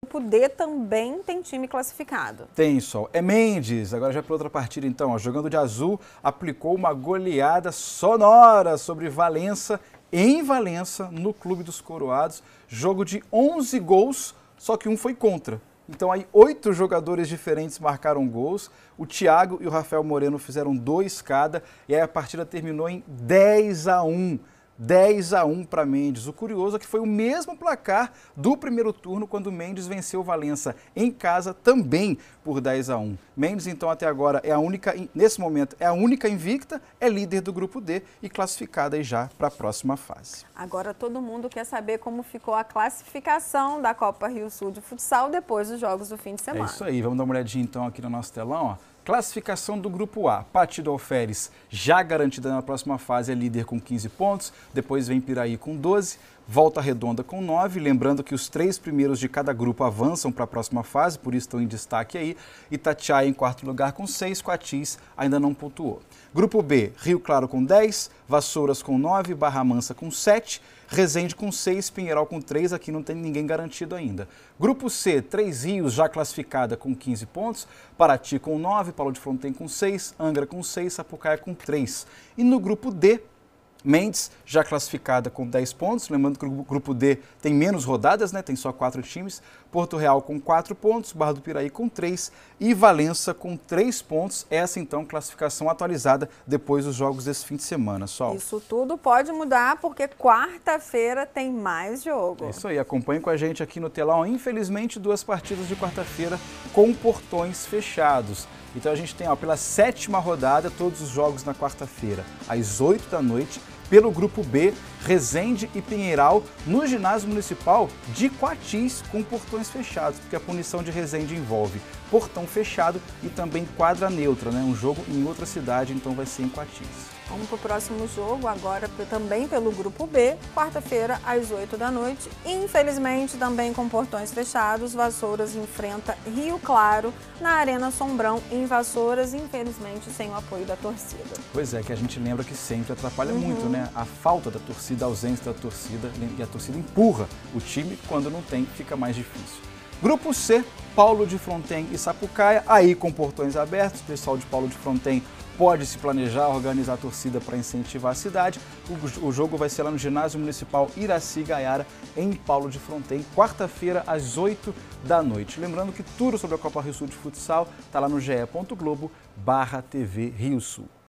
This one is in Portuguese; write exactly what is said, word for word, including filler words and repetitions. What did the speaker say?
grupo D também tem time classificado. Tem, Sol. É Mendes, agora já para outra partida então, ó, jogando de azul, aplicou uma goleada sonora sobre Valença, em Valença, no Clube dos Coroados. Jogo de onze gols, só que um foi contra. Então aí oito jogadores diferentes marcaram gols, o Thiago e o Rafael Moreno fizeram dois cada, e aí a partida terminou em dez a um. dez a um para Mendes. O curioso é que foi o mesmo placar do primeiro turno, quando o Mendes venceu o Valença em casa também por dez a um. Mendes, então, até agora é a única, nesse momento, é a única invicta, é líder do grupo D e classificada aí já para a próxima fase. Agora todo mundo quer saber como ficou a classificação da Copa Rio Sul de Futsal depois dos jogos do fim de semana. É isso aí, vamos dar uma olhadinha então aqui no nosso telão, ó. Classificação do grupo A, Partido Alferes já garantida na próxima fase, é líder com quinze pontos, depois vem Piraí com doze, Volta Redonda com nove, lembrando que os três primeiros de cada grupo avançam para a próxima fase, por isso estão em destaque aí, Itatiaia em quarto lugar com seis, Coatis ainda não pontuou. Grupo B, Rio Claro com dez, Vassouras com nove, Barra Mansa com sete, Resende com seis, Pinheiral com três, aqui não tem ninguém garantido ainda. Grupo C, Três Rios já classificada com quinze pontos, Paraty com nove, Paulo de Fronten com seis, Angra com seis, Sapucaia com três. E no grupo D, Mendes já classificada com dez pontos, lembrando que o grupo D tem menos rodadas, né? Tem só quatro times, Porto Real com quatro pontos, Barra do Piraí com três e Valença com três pontos. Essa então classificação atualizada depois dos jogos desse fim de semana, Sol. Isso tudo pode mudar porque quarta-feira tem mais jogo. É isso aí, acompanhe com a gente aqui no telão. Infelizmente, duas partidas de quarta-feira com portões fechados. Então a gente tem, ó, pela sétima rodada, todos os jogos na quarta-feira, às oito da noite, pelo grupo B, Resende e Pinheiral, no ginásio municipal de Coatis, com portões fechados, porque a punição de Resende envolve portão fechado e também quadra neutra, né? Um jogo em outra cidade, então vai ser em Coatis. Vamos para o próximo jogo, agora também pelo grupo B, quarta-feira, às oito da noite. Infelizmente, também com portões fechados, Vassouras enfrenta Rio Claro na Arena Sombrão, em Vassouras, infelizmente sem o apoio da torcida. Pois é, que a gente lembra que sempre atrapalha uhum. muito, né? A falta da torcida, a ausência da torcida, e a torcida empurra o time, quando não tem, fica mais difícil. Grupo C, Paulo de Fronten e Sapucaia, aí com portões abertos, o pessoal de Paulo de Fronten pode se planejar, organizar a torcida para incentivar a cidade. O, o jogo vai ser lá no Ginásio Municipal Iraci Gaiara, em Paulo de Fronten, quarta-feira, às oito da noite. Lembrando que tudo sobre a Copa Rio Sul de Futsal está lá no ge ponto globo barra tv Rio Sul.